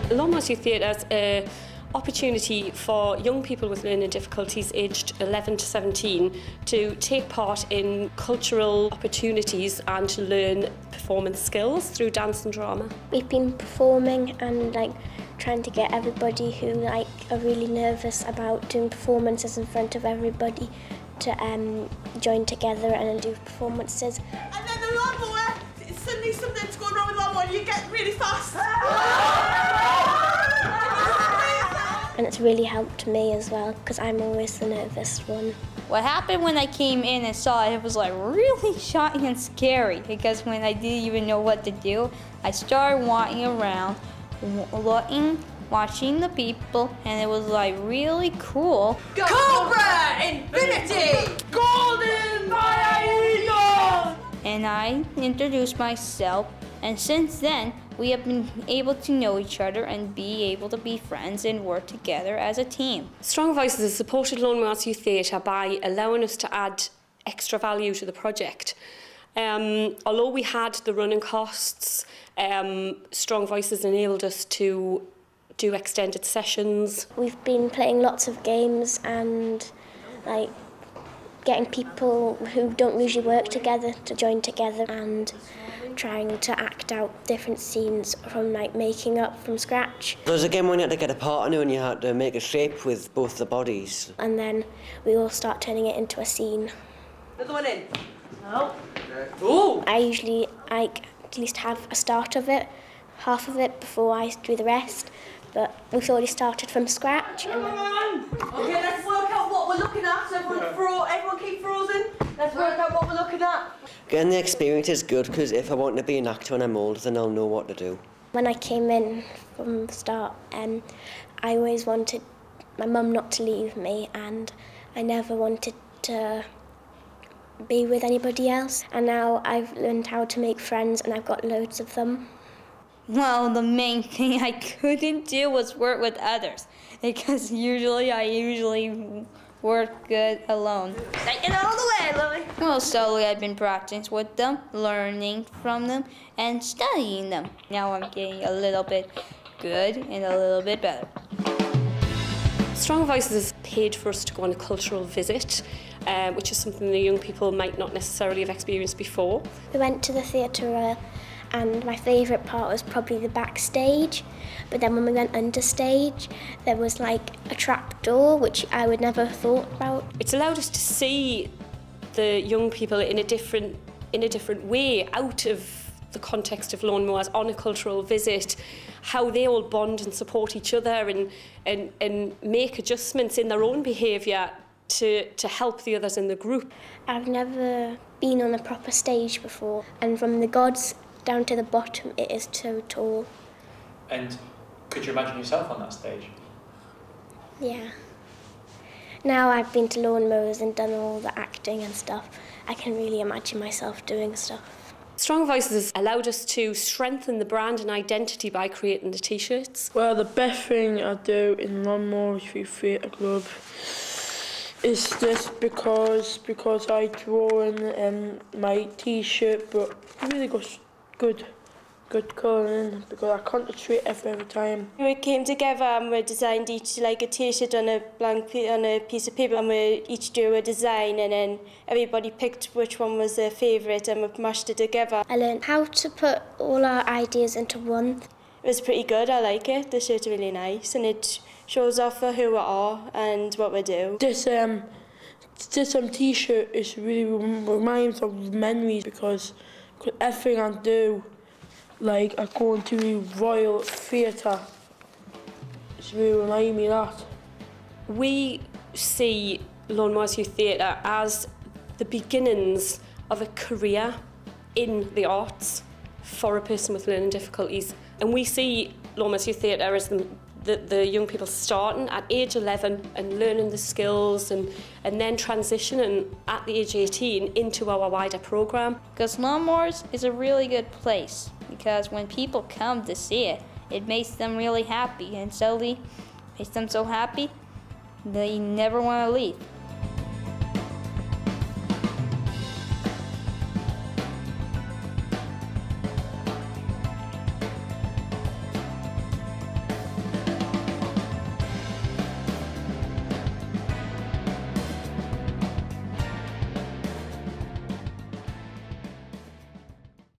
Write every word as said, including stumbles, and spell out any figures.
Lawnmowers Youth Theatre is an opportunity for young people with learning difficulties aged eleven to seventeen to take part in cultural opportunities and to learn performance skills through dance and drama. We've been performing and like trying to get everybody who like are really nervous about doing performances in front of everybody to um, join together and do performances. And then the lawnmower, suddenly something's going wrong with the lawnmower, you get really fast. And it's really helped me as well, because I'm always the nervous one. What happened when I came in and saw it, it was like really shocking and scary, because when I didn't even know what to do, I started walking around, looking, watching the people, and it was like really cool. Cobra Infinity! Golden Fire Eagle! And I introduced myself, and since then, we have been able to know each other and be able to be friends and work together as a team. Strong Voices has supported Lawnmowers Youth Theatre by allowing us to add extra value to the project. Um, although we had the running costs, um, Strong Voices enabled us to do extended sessions. We've been playing lots of games and like getting people who don't usually work together to join together and trying to act out different scenes from like making up from scratch. There was a game when you had to get a partner and you had to make a shape with both the bodies. And then we all start turning it into a scene. Another one in. No. Ooh. I usually like at least have a start of it, half of it before I do the rest. But we've already started from scratch. And then... Okay, let's work out what we're looking at. So everyone, fro everyone keep frozen. Let's work out what we're looking at. Getting the experience is good because if I want to be an actor when I'm older, then I'll know what to do. When I came in from the start, um, I always wanted my mum not to leave me, and I never wanted to be with anybody else. And now I've learned how to make friends, and I've got loads of them. Well, the main thing I couldn't do was work with others, because usually I usually work good alone. Take it all the way, Lily. Well, slowly I've been practicing with them, learning from them, and studying them. Now I'm getting a little bit good and a little bit better. Strong Voices paid for us to go on a cultural visit, uh, which is something the young people might not necessarily have experienced before. We went to the Theatre Royal, and my favourite part was probably the backstage. But then when we went understage, there was like a trap door, which I would never have thought about. It's allowed us to see the young people in a different, in a different way, out of the context of lawnmowers, on a cultural visit, how they all bond and support each other and, and, and make adjustments in their own behaviour to, to help the others in the group. I've never been on a proper stage before, and from the gods down to the bottom, it is so tall. And could you imagine yourself on that stage? Yeah. Now I've been to lawnmowers and done all the acting and stuff, I can really imagine myself doing stuff. Strong Voices allowed us to strengthen the brand and identity by creating the t-shirts. Well, the best thing I do in Lawnmowers Youth Theatre Club is this because because I draw in um, my t-shirt, but really good, good, good colouring because I concentrate every, every time. We came together and we designed each like a t-shirt on a blank on a piece of paper, and we each drew a design, and then everybody picked which one was their favourite, and we mashed it together. I learned how to put all our ideas into one. It was pretty good, I like it. The shirt's really nice, and it shows off for who we are and what we do. This um, this um t-shirt is really reminds of memories because everything I do, like I go into the Royal Theatre, it's really remind me of that. We see Lawnmowers Youth Theatre as the beginnings of a career in the arts for a person with learning difficulties. And we see Lawnmowers Youth Theatre as the, the, the young people starting at age eleven and learning the skills and, and then transitioning at the age eighteen into our wider programme. Because Lawnmowers is a really good place, because when people come to see it, it makes them really happy, and slowly makes them so happy they never want to leave.